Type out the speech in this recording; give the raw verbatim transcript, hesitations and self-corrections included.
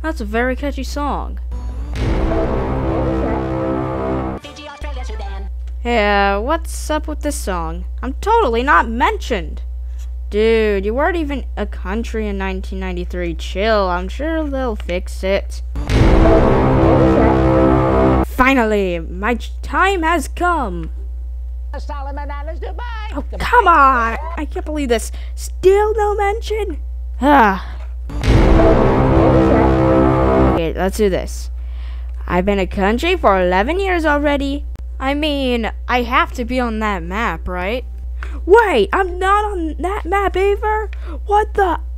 That's a very catchy song. Fiji, Australia, Sudan. Yeah, what's up with this song? I'm totally not mentioned. Dude, you weren't even a country in nineteen ninety-three. Chill, I'm sure they'll fix it. Finally, my time has come. Solomon Islands, Dubai. Oh, come on! I can't believe this. Still no mention? Ah. Okay, let's do this. I've been a country for eleven years already. I mean, I have to be on that map, right? Wait, I'm not on that map either? What the?